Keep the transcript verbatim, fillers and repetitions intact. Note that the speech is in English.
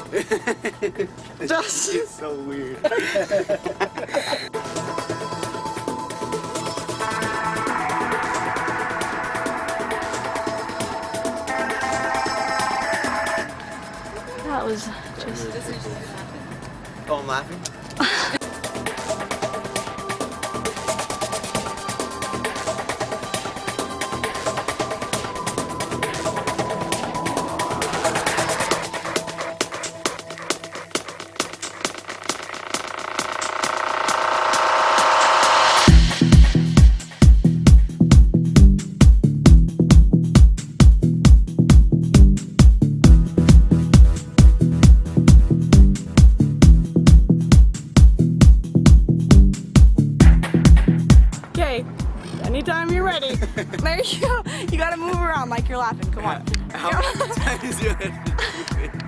Just It's so weird. that was just. Oh, I'm laughing? Anytime you're ready. There you go. You gotta move around like you're laughing. Come on. How many times you have to do it?